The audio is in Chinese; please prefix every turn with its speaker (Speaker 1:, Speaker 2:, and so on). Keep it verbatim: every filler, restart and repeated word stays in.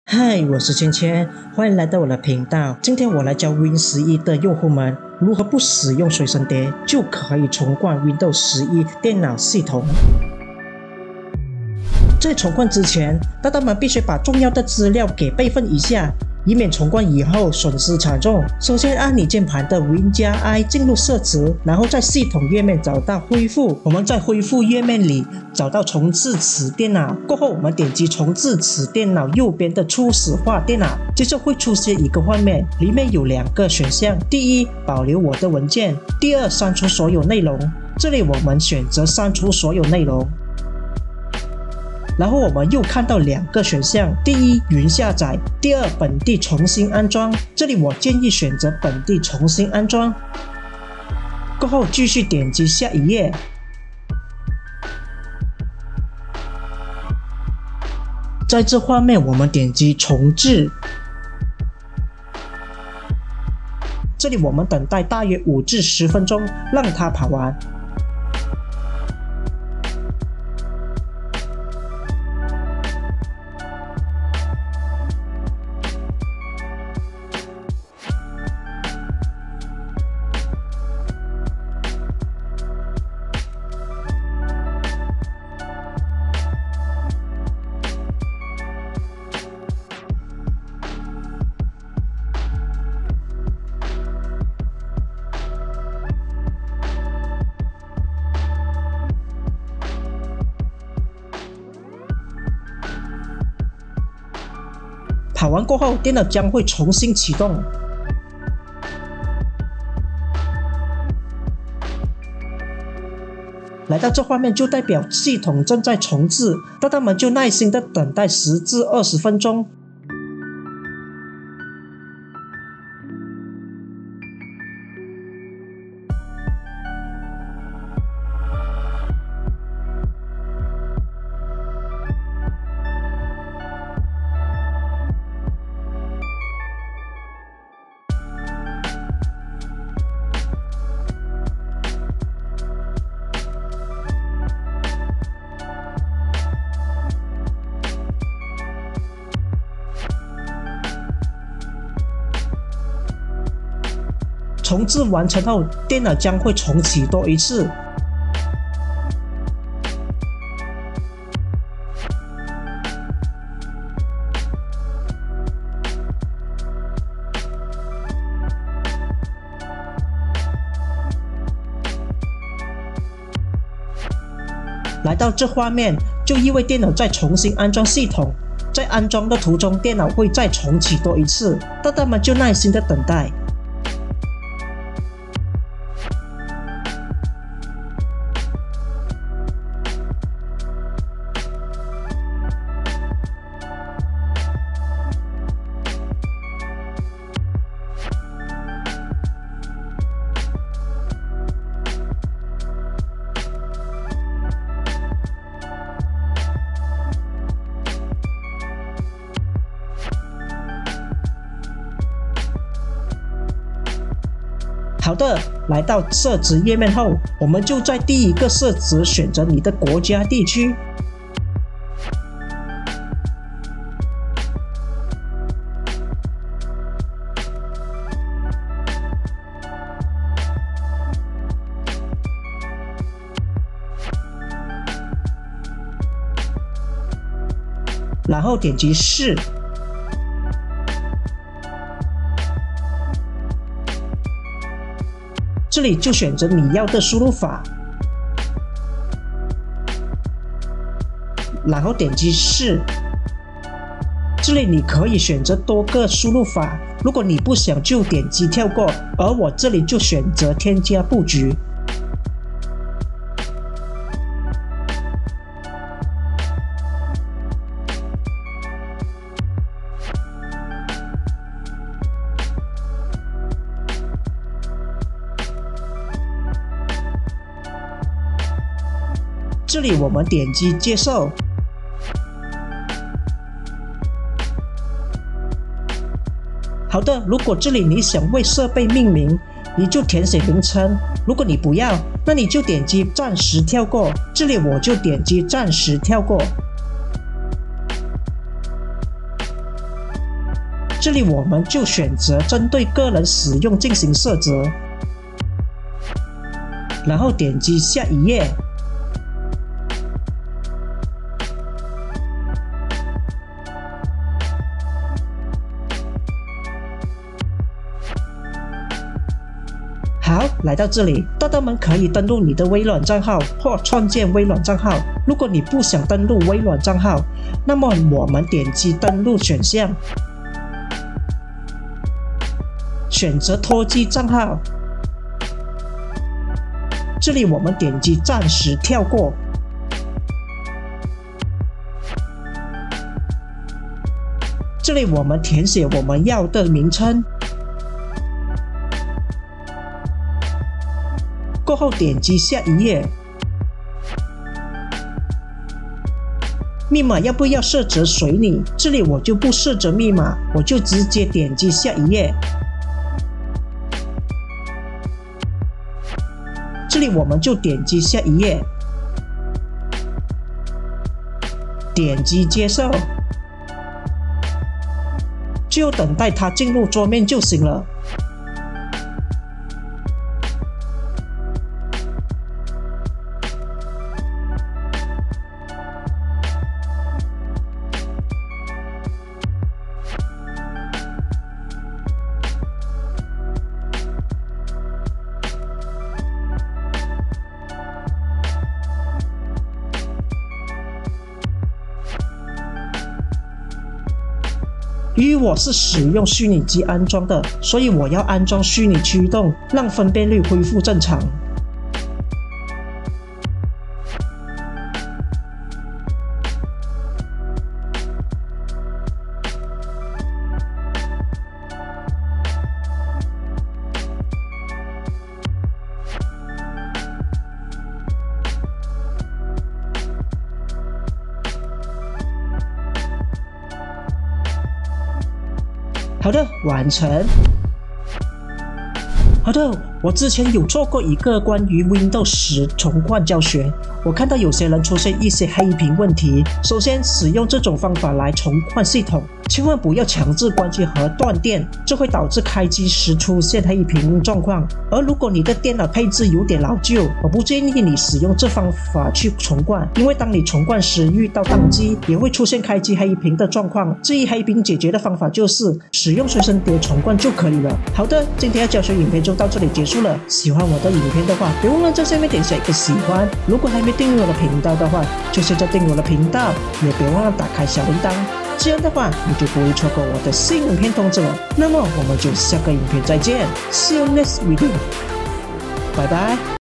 Speaker 1: 嗨，我是芊芊，欢迎来到我的频道。今天我来教 Win 十一的用户们如何不使用随身碟就可以重灌 Windows 十一电脑系统。在重灌之前，大大们必须把重要的资料给备份一下，以免重灌以后损失惨重。首先按你键盘的 Win 加 I 进入设置，然后在系统页面找到恢复，我们在恢复页面里找到重置此电脑，过后我们点击重置此电脑右边的初始化电脑，接着会出现一个画面，里面有两个选项，第一保留我的文件，第二删除所有内容。这里我们选择删除所有内容。然后我们又看到两个选项，第一云下载，第二本地重新安装。这里我建议选择本地重新安装。过后继续点击下一页，在这画面我们点击重置。这里我们等待大约五至十分钟，让它跑完。跑完过后，电脑将会重新启动。来到这画面就代表系统正在重置，大大们就耐心的等待十至二十分钟。重置完成后，电脑将会重启多一次。来到这画面，就意味电脑再重新安装系统。在安装的途中，电脑会再重启多一次，大大们就耐心的等待。好的，来到设置页面后，我们就在第一个设置选择你的国家地区。然后点击是。这里就选择你要的输入法，然后点击是。这里你可以选择多个输入法，如果你不想就点击跳过，而我这里就选择添加布局。这里我们点击接受。好的，如果这里你想为设备命名，你就填写名称；如果你不要，那你就点击暂时跳过。这里我就点击暂时跳过。 这里我们就选择针对个人使用进行设置，然后点击下一页。好，来到这里，豆豆们可以登录你的微软账号或创建微软账号。如果你不想登录微软账号，那么我们点击登录选项，选择脱机账号。这里我们点击暂时跳过。这里我们填写我们要的名称。过后点击下一页，密码要不要设置随你，这里我就不设置密码，我就直接点击下一页。这里我们就点击下一页，点击接受，就等待它进入桌面就行了。由于我是使用虚拟机安装的，所以我要安装虚拟驱动，让分辨率恢复正常。好的，完成。好的，我之前有做过一个关于 Windows 十重灌教学，我看到有些人出现一些黑屏问题。首先，使用这种方法来重灌系统，千万不要强制关机和断电，这会导致开机时出现黑屏状况。而如果你的电脑配置有点老旧，我不建议你使用这方法去重灌，因为当你重灌时遇到宕机，也会出现开机黑屏的状况。至于黑屏解决的方法就是使用随身碟重灌就可以了。好的，今天的教学影片就到这里结束了。喜欢我的影片的话，别忘了在下面点下一个喜欢。如果还没订阅我的频道的话，就现在订阅我的频道，也别忘了打开小铃铛。这样的话，你就不会错过我的新影片通知了。那么，我们就下个影片再见 ，See you next video，拜拜。